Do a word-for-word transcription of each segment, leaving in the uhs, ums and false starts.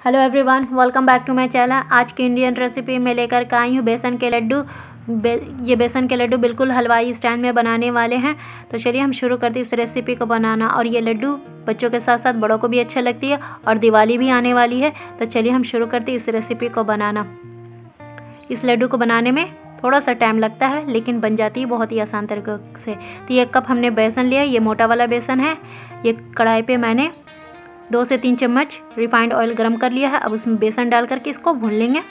Hello everyone, welcome back to my channel. आज की Indian recipe में लेकर के आई हूँ बेसन के लड्डू। बे, ये बेसन के लड्डू बिल्कुल हलवाई स्टाइल में बनाने वाले हैं। तो चलिए हम शुरू करते हैं इस रेसिपी को बनाना। और ये लड्डू बच्चों के साथ साथ बड़ों को भी अच्छा लगती है और दिवाली भी आने वाली है। तो चलिए हम शुरू करते हैं इस रेसिपी को बनाना। इस लड्डू को बनाने में थोड़ा सा टाइम लगता है, लेकिन बन जाती है बहुत ही आसान तरीके से। तो एक कप हमने बेसन लिया, ये मोटा वाला बेसन है। ये कढ़ाई पे मैंने दो से तीन चम्मच रिफाइंड ऑयल गरम कर लिया है। अब उसमें बेसन डाल करके इसको भून लेंगे।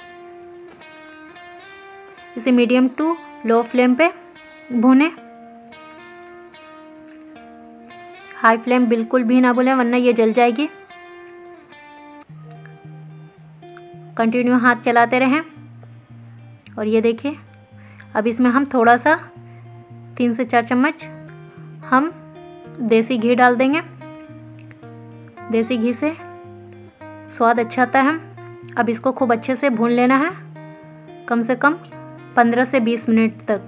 इसे मीडियम टू लो फ्लेम पे भूनें। हाई फ्लेम बिल्कुल भी ना भूलें, वरना ये जल जाएगी। कंटिन्यू हाथ चलाते रहें। और ये देखिए, अब इसमें हम थोड़ा सा तीन से चार चम्मच हम देसी घी डाल देंगे। देसी घी से स्वाद अच्छा आता है। अब इसको खूब अच्छे से भून लेना है, कम से कम पंद्रह से बीस मिनट तक।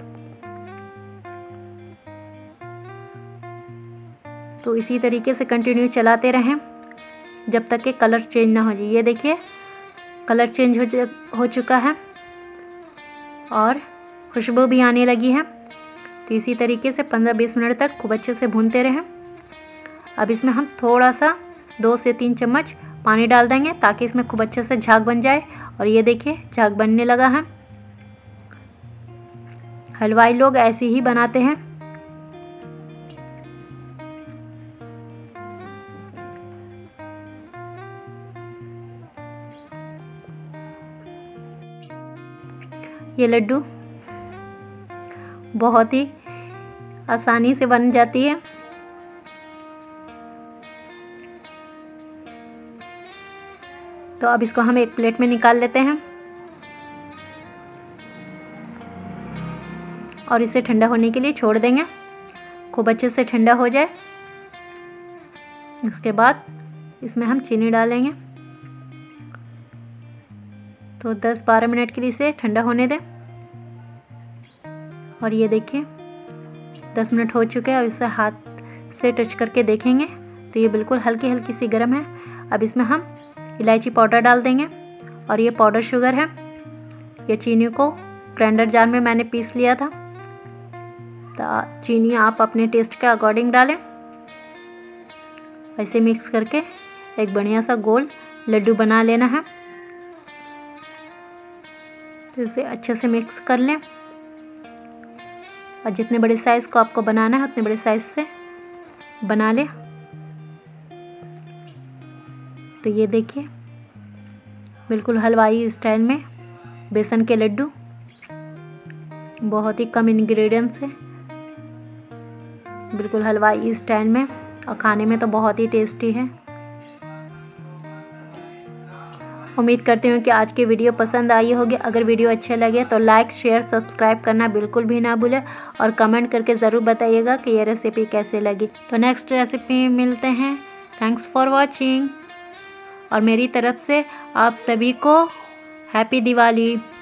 तो इसी तरीके से कंटिन्यू चलाते रहें जब तक कि कलर चेंज ना हो जाए। ये देखिए, कलर चेंज हो हो चुका है और खुशबू भी आने लगी है। तो इसी तरीके से पंद्रह बीस मिनट तक खूब अच्छे से भूनते रहें। अब इसमें हम थोड़ा सा दो से तीन चम्मच पानी डाल देंगे, ताकि इसमें खूब अच्छे से झाग बन जाए। और ये देखिए, झाग बनने लगा है। हलवाई लोग ऐसे ही बनाते हैं। ये लड्डू बहुत ही आसानी से बन जाती है। तो अब इसको हम एक प्लेट में निकाल लेते हैं और इसे ठंडा होने के लिए छोड़ देंगे। खूब अच्छे से ठंडा हो जाए। उसके बाद इसमें हम चीनी डालेंगे। तो दस बारह मिनट के लिए इसे ठंडा होने दें। और ये देखिए, दस मिनट हो चुके हैं और इसे हाथ से टच करके देखेंगे तो ये बिल्कुल हल्की हल्की सी गर्म है। अब इसमें हम इलायची पाउडर डाल देंगे। और ये पाउडर शुगर है। ये चीनी को ग्राइंडर जार में मैंने पीस लिया था। तो चीनी आप अपने टेस्ट के अकॉर्डिंग डालें। ऐसे मिक्स करके एक बढ़िया सा गोल लड्डू बना लेना है। तो इसे अच्छे से मिक्स कर लें। और जितने बड़े साइज़ को आपको बनाना है उतने बड़े साइज़ से बना लें। तो ये देखिए, बिल्कुल हलवाई स्टाइल में बेसन के लड्डू, बहुत ही कम इंग्रेडिएंट्स है, बिल्कुल हलवाई स्टाइल में, और खाने में तो बहुत ही टेस्टी है। उम्मीद करती हूँ कि आज की वीडियो पसंद आई होगी। अगर वीडियो अच्छे लगे तो लाइक शेयर सब्सक्राइब करना बिल्कुल भी ना भूलें। और कमेंट करके ज़रूर बताइएगा कि ये रेसिपी कैसे लगी। तो नेक्स्ट रेसिपी में मिलते हैं। Thanks for watching. और मेरी तरफ से आप सभी को हैप्पी दिवाली।